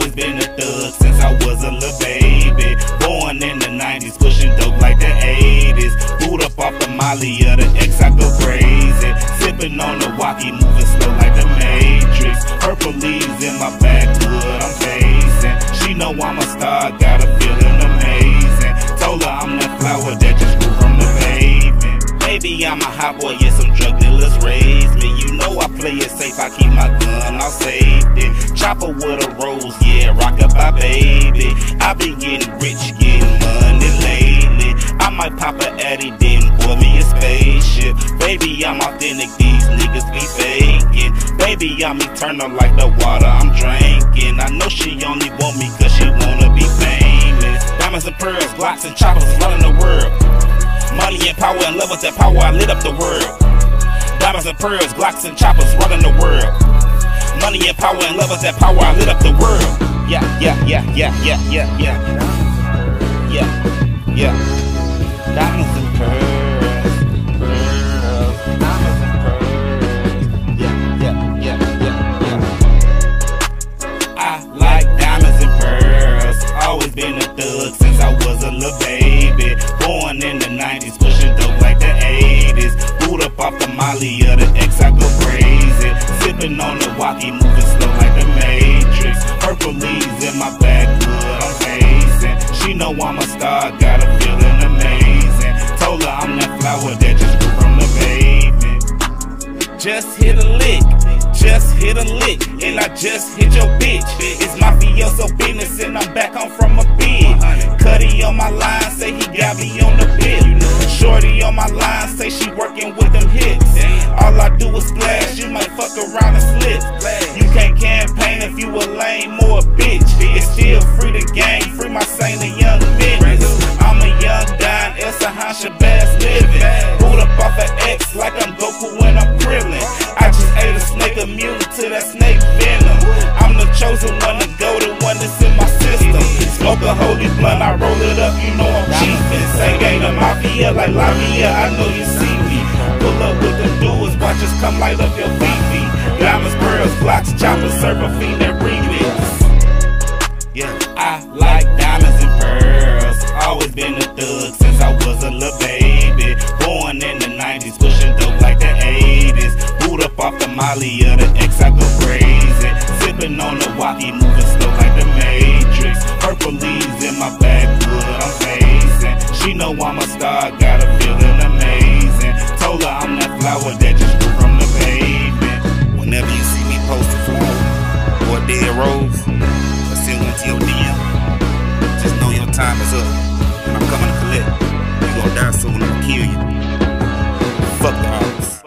always been a thug since I was a little baby. Born in the 90s, pushing dope like the 80s. Boot up off the Molly of the X, I go crazy. Sipping on the walkie, moving slow like the Matrix. Purple leaves in my backwood, I'm facing. She know I'm a star, got a feeling amazing. Told her I'm that flower that just grew from the pavement. Baby, I'm a hot boy, yeah, some drug dealers raised me. You know I play it safe, I keep my gun all safety. Chopper with a rose, yeah, rock-a-bye, baby. I been getting rich, getting money lately. I might pop a addy, then boy me a spaceship. Baby, I'm authentic, these niggas be faking. Baby, I'm eternal like the water I'm drinking. I know she only want me cause she wanna be famous. Diamonds and pearls, Glocks and choppers running the world. Money and power, in love with that power, I lit up the world. Diamonds and pearls, Glocks and choppers running the world. Money and power, in love with that power, I lit up the world. Yeah, yeah, yeah, yeah, yeah, yeah, yeah. Yeah, yeah. Diamonds and pearls, pearls, diamonds and pearls. Yeah, yeah, yeah, yeah, yeah. I like diamonds and pearls. Always been a thug since I was a little baby. Born in the 90s, pushing dope like the 80s. Boot up off the Molly of the X, I go crazy. Sipping on the walkie, moving slow like the Matrix. Purple leaves in my backwood, I'm facing. She know I'm a star, got a feeling amazing. Told her I'm that flower that just grew from the pavement. Just hit a lick, just hit a lick, and I just hit your bitch. It's mafioso business and I'm back home from a bid. Cuddy on my line, say he got me on the bit. Shorty on my line, say she working with them hips. All I do is splash, you might fuck around and slip. You can't campaign if you a lame or a bitch. It's still free the gang, free my saint a young business. I'm a young Don, Shabazz living. Boot up off an X like I'm Goku when I'm Krillin. I just ate a snake, immune to that snake venom. I'm the chosen one to go, the one that's in my system. Smoke a holy blunt, I roll it up, you know I'm chiefin'. SaneGang the mafia like Lavia, I know you see me. Pull up with the doers, watch us come light up your VV. Diamonds, pearls, Glocks, choppers, serve a fiend that remix. Yeah, I like diamonds and pearls. Always been a thug since I was a little baby. Born in the 90s, pushing dope like the 80s. Boot up off the Molly of the X, I go crazy. Sipping on the walkie, moving slow like the Matrix. Purple leaves in my backwood, I'm facing. She know I'm a star, got a feeling amazing. Told her I'm that flower that just grew from the pavement. Whenever you see me post a flower or a dead rose, or send one to your DM, just know your time is up. And I'm coming to collect. You gon' die soon, I'll kill you. Fuck the artists.